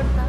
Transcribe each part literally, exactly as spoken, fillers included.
पड़ता।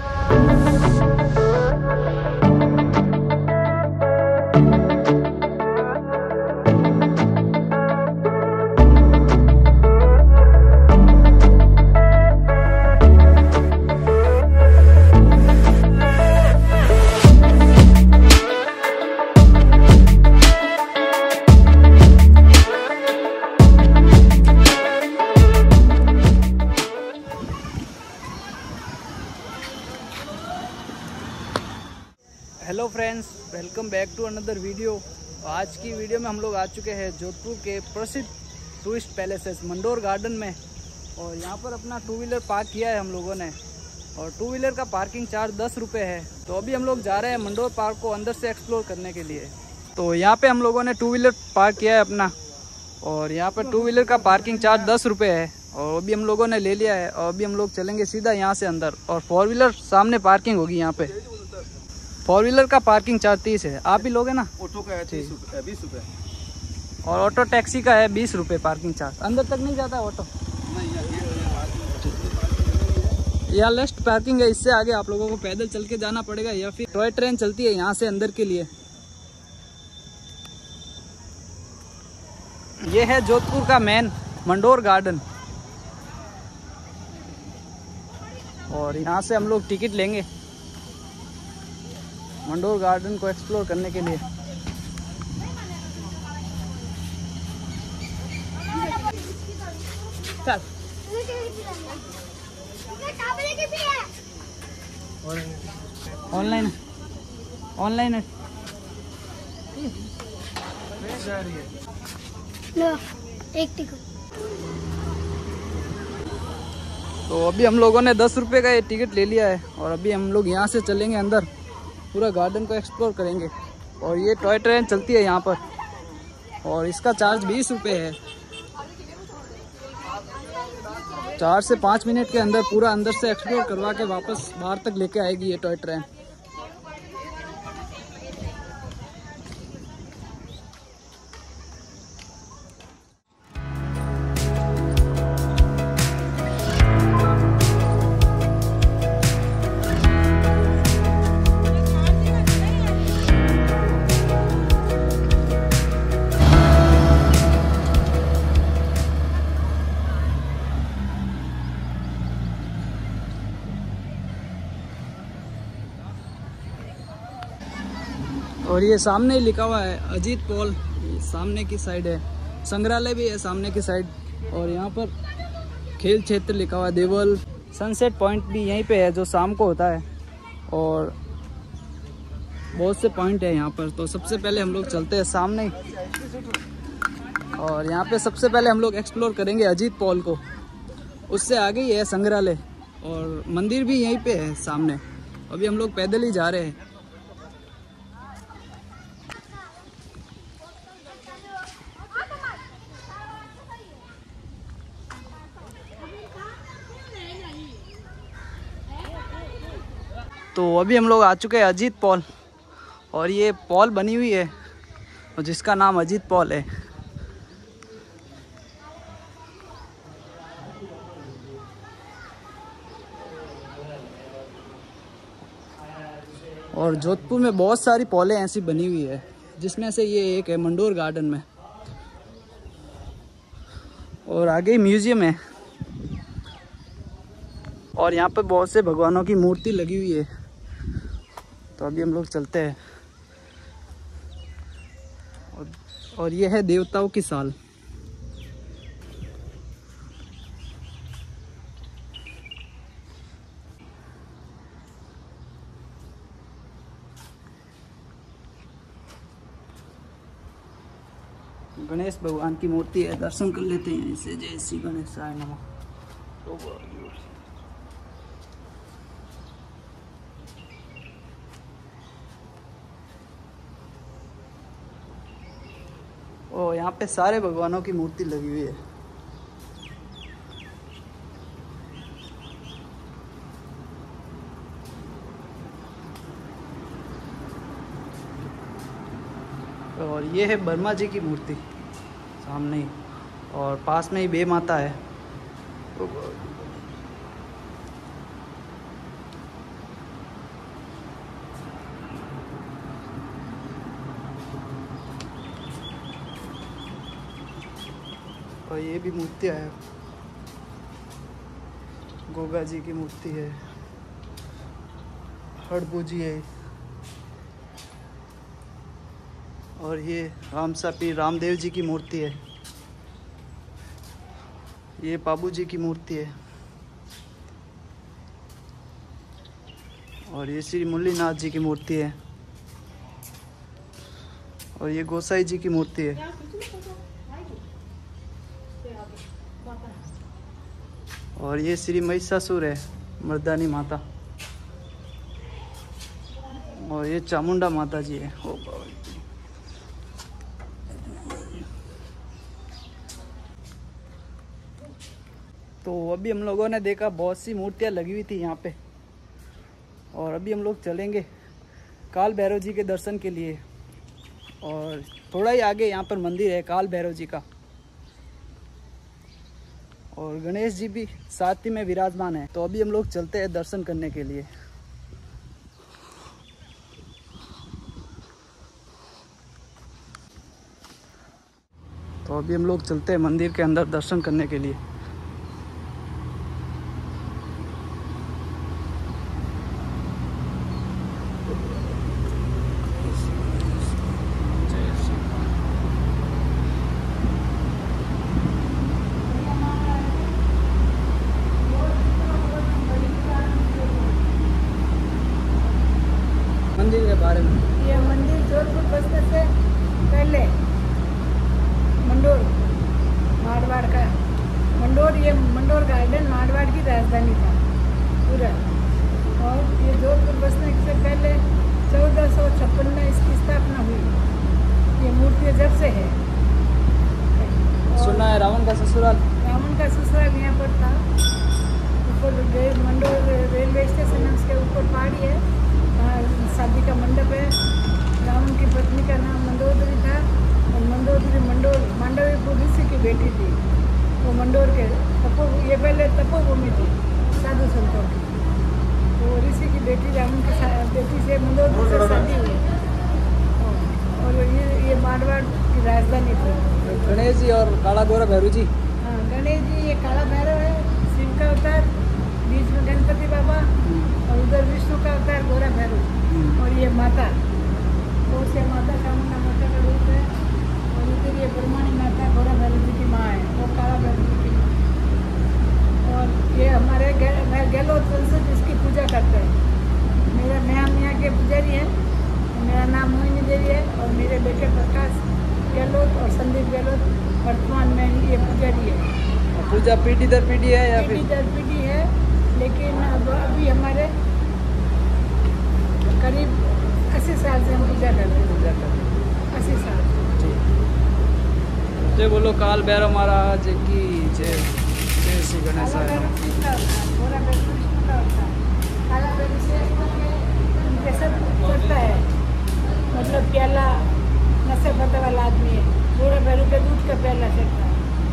Hello friends, welcome back to another video. आज की वीडियो में हम लोग आ चुके हैं जोधपुर के प्रसिद्ध टूरिस्ट पैलेसेस मंडोर गार्डन में। और यहाँ पर अपना टू व्हीलर पार्क किया है हम लोगों ने, और टू व्हीलर का पार्किंग चार्ज दस रुपये है। तो अभी हम लोग जा रहे हैं मंडोर पार्क को अंदर से एक्सप्लोर करने के लिए। तो यहाँ पे हम लोगों ने टू व्हीलर पार्क किया है अपना, और यहाँ पर टू व्हीलर का पार्किंग चार्ज दस रुपये है, और अभी हम लोगों ने ले लिया है। और अभी हम लोग चलेंगे सीधा यहाँ से अंदर, और फोर व्हीलर सामने पार्किंग होगी। यहाँ पे फोर व्हीलर का पार्किंग चार्ज तीस है। आप ही लोगे ना? ऑटो का है बीस रुपये, और ऑटो टैक्सी का है बीस रुपये पार्किंग चार्ज। अंदर तक नहीं जाता है ऑटो, यहाँ लेफ्ट पार्किंग है। इससे आगे आप लोगों को पैदल चल के जाना पड़ेगा, या फिर टॉय ट्रेन चलती है यहाँ से अंदर के लिए। ये है जोधपुर का मेन मंडोर गार्डन, और यहाँ से हम लोग टिकट लेंगे मंडोर गार्डन को एक्सप्लोर करने के लिए। चल ऑनलाइन ऑनलाइन है। एक टिकट। तो अभी हम लोगों ने दस रुपये का ये टिकट ले लिया है, और अभी हम लोग यहाँ से चलेंगे अंदर, पूरा गार्डन को एक्सप्लोर करेंगे। और ये टॉय ट्रेन चलती है यहाँ पर, और इसका चार्ज बीस रुपये है। चार से पाँच मिनट के अंदर पूरा अंदर से एक्सप्लोर करवा के वापस बाहर तक लेके आएगी ये टॉय ट्रेन। और ये सामने ही लिखा हुआ है अजीत पॉल, सामने की साइड है। संग्रहालय भी है सामने की साइड, और यहाँ पर खेल क्षेत्र लिखा हुआ है देवल। सनसेट पॉइंट भी यहीं पे है जो शाम को होता है, और बहुत से पॉइंट है यहाँ पर। तो सबसे पहले हम लोग चलते हैं सामने, और यहाँ पे सबसे पहले हम लोग एक्सप्लोर करेंगे अजीत पॉल को। उससे आगे ही है संग्रहालय, और मंदिर भी यहीं पे है सामने। अभी हम लोग पैदल ही जा रहे हैं। तो अभी हम लोग आ चुके हैं अजीत पॉल, और ये पॉल बनी हुई है और जिसका नाम अजीत पॉल है। और जोधपुर में बहुत सारी पॉलें ऐसी बनी हुई है, जिसमें से ये एक है मंडोर गार्डन में। और आगे म्यूजियम है, और यहाँ पर बहुत से भगवानों की मूर्ति लगी हुई है। तो अभी हम लोग चलते हैं, और, और ये है देवताओं की साल। गणेश भगवान की मूर्ति है, दर्शन कर लेते हैं इसे। जय श्री गणेशाय नमः। ओ, यहाँ पे सारे भगवानों की मूर्ति लगी हुई है। और ये है ब्रह्मा जी की मूर्ति सामने ही, और पास में ही बे माता है। और ये भी मूर्तियाँ है, गोगा जी की मूर्ति है, हड़बू जी है, और ये रामसा पीर रामदेव जी की मूर्ति है, ये बाबू जी की मूर्ति है, और ये श्री मुरलीनाथ जी की मूर्ति है, और ये गोसाई जी की मूर्ति है, और ये श्री महिषासुर है मर्दानी माता, और ये चामुंडा माता जी है। ओ तो अभी हम लोगों ने देखा बहुत सी मूर्तियाँ लगी हुई थी यहाँ पे, और अभी हम लोग चलेंगे काल भैरव जी के दर्शन के लिए। और थोड़ा ही आगे यहाँ पर मंदिर है काल भैरव जी का, और गणेश जी भी साथ ही में विराजमान है। तो अभी हम लोग चलते हैं दर्शन करने के लिए। तो अभी हम लोग चलते हैं मंदिर के अंदर दर्शन करने के लिए। मंदिर के बारे में, ये मंदिर जोधपुर बसने से पहले मंडोर मारवाड़ का मंडोर ये मंडोर गार्डन मारवाड़ की राजधानी था पूरा। और ये जोधपुर बसने से पहले चौदह सौ छप्पन में इसकी स्थापना हुई। ये मूर्ति जब से है। सुना है रावण का ससुराल, रावण का ससुराल यहाँ पर था। ऊपर मंडोर रेलवे स्टेशन है, उसके ऊपर पहाड़ी है, शादी का मंडप है। रावण की पत्नी का नाम मंदोदरी था, और मंदोदरी मंडोर मांडवीपुर ऋषि की बेटी थी। वो मंडोर के तपो ये पहले तपोभूमि थी साधु संतों की। तो ऋषि की बेटी रावण की बेटी से मंदोदरी से शादी हुई, और ये ये मारवाड़ की राजधानी थी। गणेश जी और काला गोरा भैरू जी। हाँ, गणेश जी ये काला भैरव है, शिव का अवतार, बीच में गणपति बाबा, और उधर विष्णु का अवतार गोरा भैरव, और ये माता और से माता चामुंडा माता का रूप है। और इधर ये ब्रह्माणी माता गोरा भैरव जी की माँ है, वो काला भैरव जी की माँ। और ये हमारे गहलोत वंशज इसकी पूजा करते हैं। मेरा मैं हम यहाँ के पुजारी हैं, मेरा नाम मोहिनी देवी है, और मेरे बेटे प्रकाश गहलोत और संदीप गहलोत वर्तमान में ये पुजारी है। पूजा पीढ़ी दर पीढ़ी है या पीढ़ी फिर दर पीढ़ी है, लेकिन अब अभी हमारे करीब अस्सी साल से हम पूजा करते हैं। पूजा कर अस्सी साल। जय बोलो काल भैरव महाराज की जय। जय श्री गणेश। काला भैरव शिव का अवतार, गोरा भैरव विष्णु का अवतार। काला भैरव से उनके सब चढ़ता है, मतलब प्याला नशे पता वाला आदमी है। गोरा भैरव के दूध का प्याला चढ़ता है।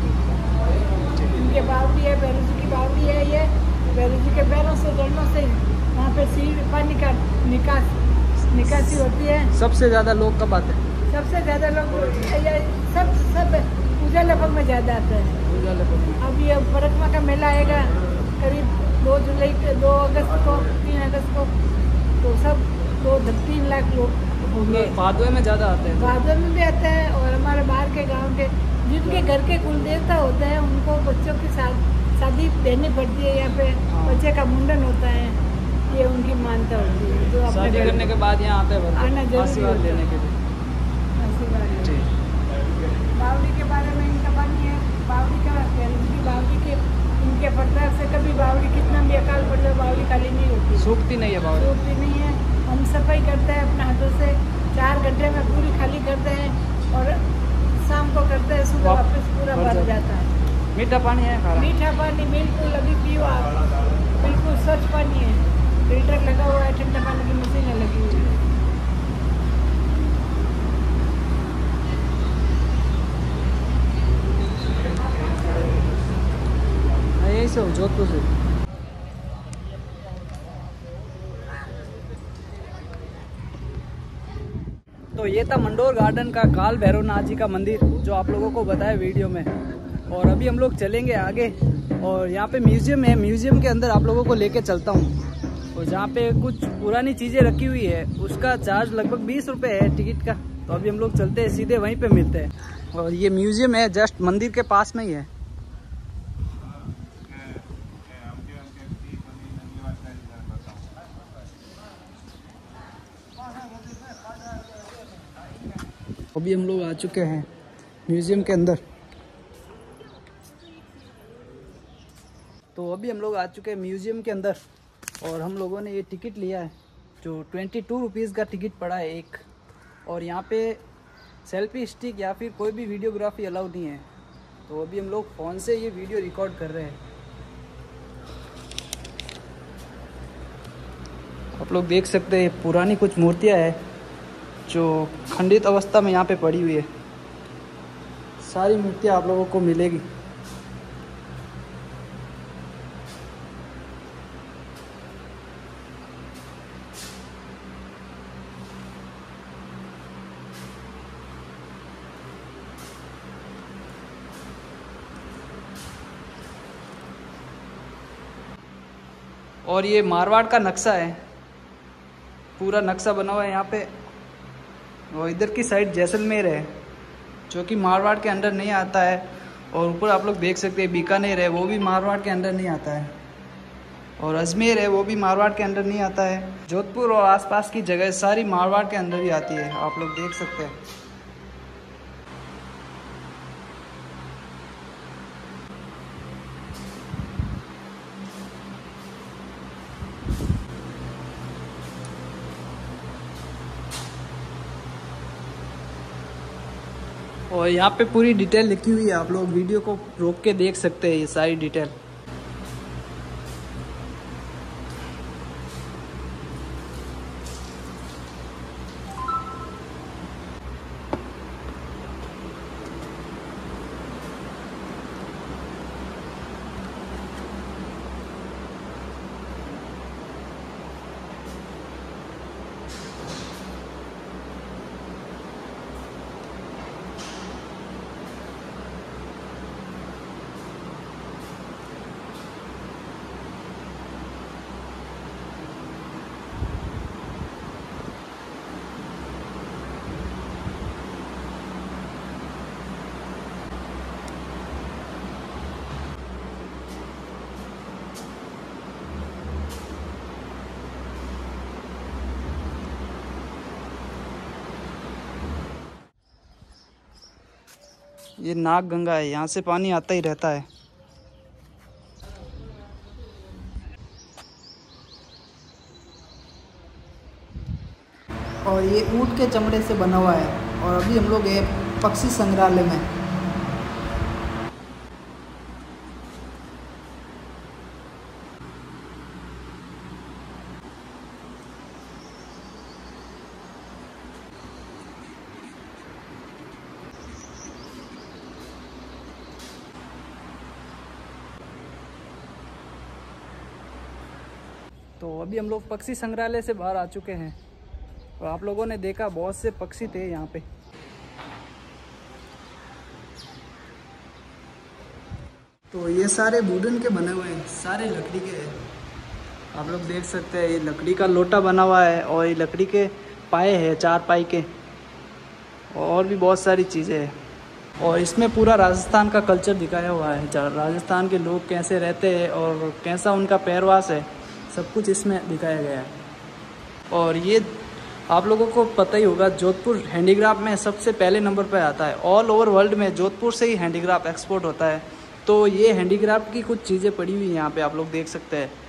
इनके बावड़ी है, भैरव जी की बावड़ी है। ये भैरव जी के पैरों से जड़ों से वहाँ पे सीढ़ी पानी का निकास निकासी होती है। सबसे ज्यादा लोग कब आते हैं? सबसे ज़्यादा लोग ये सब सब पूजा लगभग में ज़्यादा आते हैं। पूजा लगभग अब ये परकमा का मेला आएगा करीब दो जुलाई के दो अगस्त को तीन अगस्त को, तो सब दो तीन लाख लोग होंगे। भादवे में ज्यादा आते हैं। भादवे में भी आते हैं, और हमारे बाहर के गांव के जिनके घर के कुल देवता होते हैं उनको बच्चों की शादी देनी पड़ती है। यहाँ पे बच्चे का मुंडन होता है, ये उनकी मान्यता होती है। जो शादी करने के बाद यहाँ आते हैं आना जरूरी आशीर्वाद होता है। लेने के लिए। आशीर्वाद बावड़ी के बारे में इनका बानी है। बावड़ी का की बावड़ी के इनके प्रताप से कभी बावड़ी कितना भी अकाल पड़ जाए बावड़ी खाली नहीं होती, सूखती नहीं है बावड़ी। सूखती नहीं है। हम सफाई करते हैं अपने हाथों से, चार घंटे में पूरी खाली करते हैं, और शाम को करते हैं, सुबह वापस पूरा भर जाता है। मीठा पानी है खारा? मीठा पानी बिल्कुल अभी पियो आप, बिल्कुल स्वच्छ पानी है। फिल्टर लगा हुआ है, ठंडा पानी की मशीनें लगी हुई है। यही से जोधपुर से। तो ये था मंडोर गार्डन का काल भैरवनाथ जी का मंदिर, जो आप लोगों को बताया वीडियो में। और अभी हम लोग चलेंगे आगे और यहाँ पे म्यूजियम है, म्यूजियम के अंदर आप लोगों को लेके चलता हूँ। और जहाँ पे कुछ पुरानी चीज़ें रखी हुई है उसका चार्ज लगभग बीस रुपये है टिकट का। तो अभी हम लोग चलते हैं, सीधे वहीं पे मिलते हैं। और ये म्यूजियम है जस्ट मंदिर के पास में ही है। अभी हम लोग आ चुके हैं म्यूजियम के अंदर। तो अभी हम लोग आ चुके हैं म्यूजियम के अंदर और हम लोगों ने ये टिकट लिया है जो ट्वेंटी टू रुपीज़ का टिकट पड़ा है एक। और यहाँ पे सेल्फी स्टिक या फिर कोई भी वीडियोग्राफी अलाउड नहीं है। तो अभी हम लोग फ़ोन से ये वीडियो रिकॉर्ड कर रहे हैं। आप लोग देख सकते हैं पुरानी कुछ मूर्तियाँ हैं जो खंडित अवस्था में यहाँ पे पड़ी हुई है। सारी मूर्तियाँ आप लोगों को मिलेगी। और ये मारवाड़ का नक्शा है, पूरा नक्शा बना हुआ है यहाँ पे। और इधर की साइड जैसलमेर है जो कि मारवाड़ के अंडर नहीं आता है। और ऊपर आप लोग देख सकते हैं बीकानेर है, वो भी मारवाड़ के अंडर नहीं आता है। और अजमेर है, वो भी मारवाड़ के अंडर नहीं आता है। जोधपुर और आसपास की जगह सारी मारवाड़ के अंदर ही आती है, आप लोग देख सकते हैं। और यहाँ पे पूरी डिटेल लिखी हुई है, आप लोग वीडियो को रोक के देख सकते हैं ये सारी डिटेल। ये नाग गंगा है, यहाँ से पानी आता ही रहता है। और ये ऊँट के चमड़े से बना हुआ है। और अभी हम लोग हैं पक्षी संग्रहालय में। तो अभी हम लोग पक्षी संग्रहालय से बाहर आ चुके हैं और आप लोगों ने देखा बहुत से पक्षी थे यहाँ पे। तो ये सारे वुडन के बने हुए हैं, सारे लकड़ी के हैं। आप लोग देख सकते हैं ये लकड़ी का लोटा बना हुआ है और ये लकड़ी के पाए हैं, चार पाई के। और भी बहुत सारी चीज़ें हैं। और इसमें पूरा राजस्थान का कल्चर दिखाया हुआ है, राजस्थान के लोग कैसे रहते हैं और कैसा उनका पहरवास है, सब कुछ इसमें दिखाया गया है। और ये आप लोगों को पता ही होगा, जोधपुर हैंडीक्राफ्ट में सबसे पहले नंबर पर आता है। ऑल ओवर वर्ल्ड में जोधपुर से ही हैंडीक्राफ्ट एक्सपोर्ट होता है। तो ये हैंडीक्राफ्ट की कुछ चीज़ें पड़ी हुई हैं यहाँ पे, आप लोग देख सकते हैं।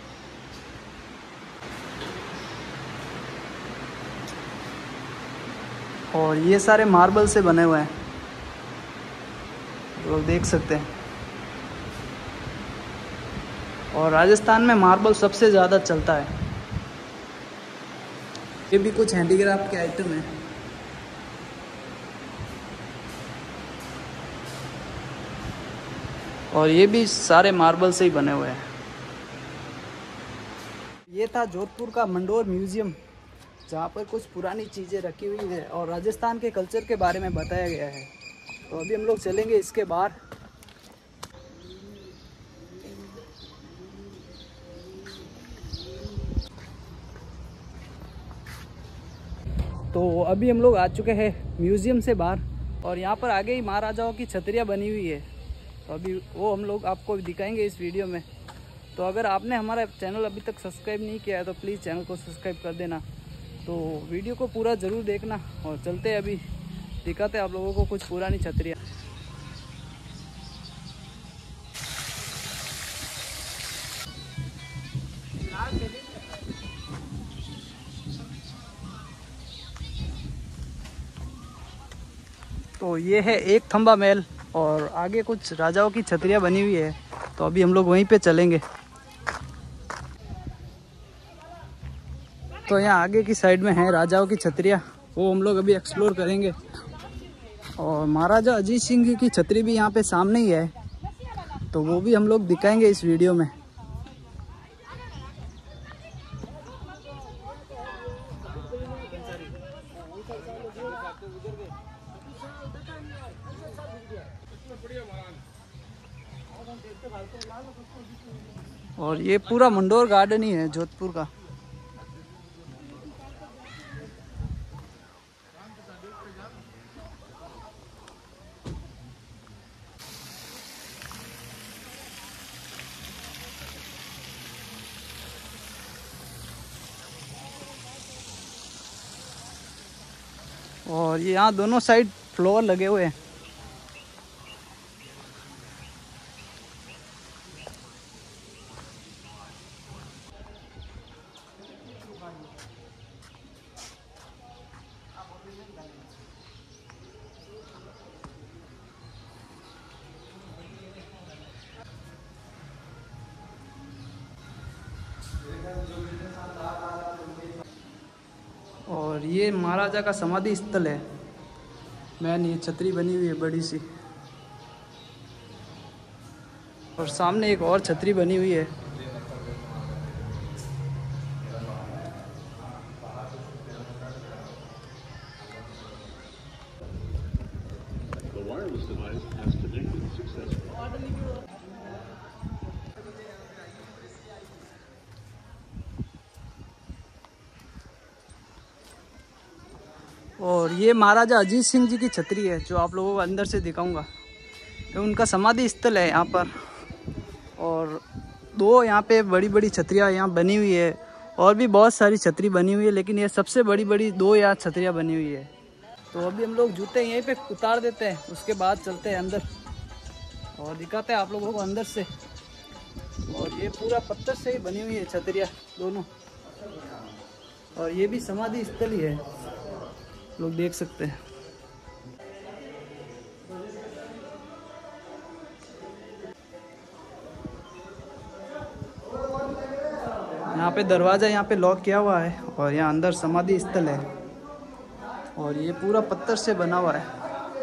और ये सारे मार्बल से बने हुए हैं, आप लोग देख सकते हैं। और राजस्थान में मार्बल सबसे ज़्यादा चलता है। ये भी कुछ हैंडीक्राफ्ट के आइटम हैं। और ये भी सारे मार्बल से ही बने हुए हैं। ये था जोधपुर का मंडोर म्यूजियम, जहाँ पर कुछ पुरानी चीज़ें रखी हुई है और राजस्थान के कल्चर के बारे में बताया गया है। तो अभी हम लोग चलेंगे इसके बाहर तो अभी हम लोग आ चुके हैं म्यूज़ियम से बाहर और यहाँ पर आगे ही महाराजाओं की छतरियाँ बनी हुई है। तो अभी वो हम लोग आपको दिखाएंगे इस वीडियो में। तो अगर आपने हमारा चैनल अभी तक सब्सक्राइब नहीं किया है तो प्लीज़ चैनल को सब्सक्राइब कर देना। तो वीडियो को पूरा ज़रूर देखना और चलते हैं अभी दिखाते हैं आप लोगों को कुछ पुरानी छतरियाँ। तो ये है एक थंबा महल और आगे कुछ राजाओं की छतरियाँ बनी हुई है। तो अभी हम लोग वहीं पे चलेंगे। तो यहाँ आगे की साइड में है राजाओं की छतरियाँ, वो हम लोग अभी एक्सप्लोर करेंगे। और महाराजा अजीत सिंह जी की छतरी भी यहाँ पे सामने ही है, तो वो भी हम लोग दिखाएंगे इस वीडियो में। और ये पूरा मंडोर गार्डन ही है जोधपुर का। और ये यहाँ दोनों साइड फ्लोर लगे हुए हैं। और ये महाराजा का समाधि स्थल है। मैन ये छतरी बनी हुई है बड़ी सी, और सामने एक और छतरी बनी हुई है। और ये महाराजा अजीत सिंह जी की छतरी है जो आप लोगों को अंदर से दिखाऊंगा। तो उनका समाधि स्थल है यहाँ पर। और दो यहाँ पे बड़ी बड़ी छतरियाँ यहाँ बनी हुई है, और भी बहुत सारी छतरी बनी हुई है, लेकिन ये सबसे बड़ी बड़ी दो यहाँ छतरियाँ बनी हुई है। तो अभी हम लोग जूते यहीं पे उतार देते हैं, उसके बाद चलते हैं अंदर और दिखाते हैं आप लोगों को अंदर से। और ये पूरा पत्थर से ही बनी हुई है छतरियाँ दोनों, और ये भी समाधि स्थल ही है, लोग देख सकते हैं। यहाँ पे दरवाज़ा यहाँ पे लॉक किया हुआ है, और यहाँ अंदर समाधि स्थल है, और ये पूरा पत्थर से बना हुआ है।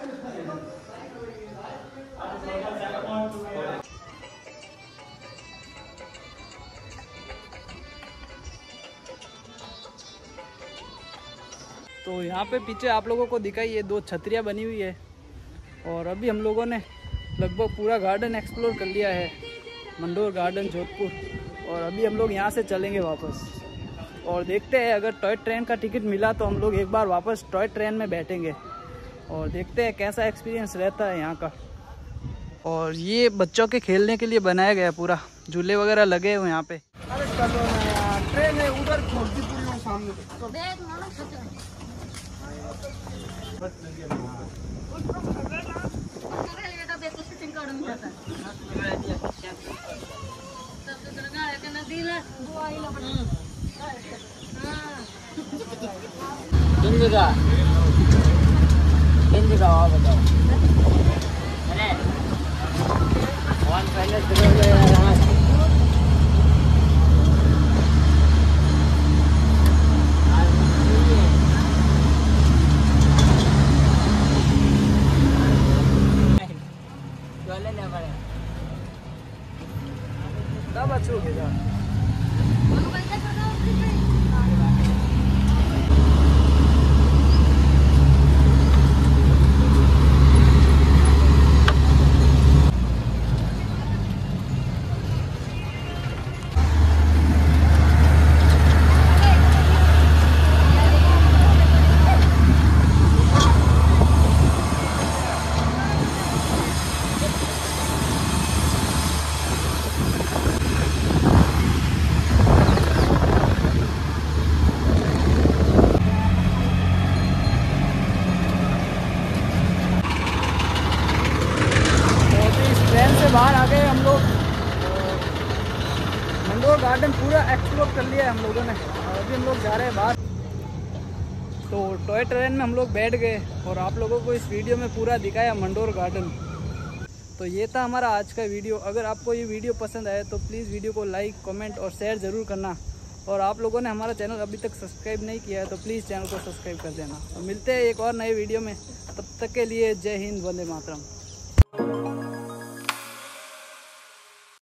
तो यहाँ पे पीछे आप लोगों को दिखाई ये दो छतरियाँ बनी हुई है। और अभी हम लोगों ने लगभग पूरा गार्डन एक्सप्लोर कर लिया है, मंडोर गार्डन जोधपुर। और अभी हम लोग यहाँ से चलेंगे वापस और देखते हैं, अगर टॉय ट्रेन का टिकट मिला तो हम लोग एक बार वापस टॉय ट्रेन में बैठेंगे और देखते हैं कैसा एक्सपीरियंस रहता है यहाँ का। और ये बच्चों के खेलने के लिए बनाया गया है, पूरा झूले वगैरह लगे हुए यहाँ पे। ट्रेन है उधर पूरी सामने। एक्सप्लोर कर लिया है हम लोगों ने और अभी हम लोग जा रहे हैं बाहर। तो टॉय ट्रेन में हम लोग बैठ गए और आप लोगों को इस वीडियो में पूरा दिखाया मंडोर गार्डन। तो ये था हमारा आज का वीडियो। अगर आपको ये वीडियो पसंद आया तो प्लीज़ वीडियो को लाइक, कमेंट और शेयर ज़रूर करना। और आप लोगों ने हमारा चैनल अभी तक सब्सक्राइब नहीं किया है तो प्लीज़ चैनल को सब्सक्राइब कर देना। तो मिलते हैं एक और नए वीडियो में, तब तक के लिए जय हिंद, वंदे मातरम।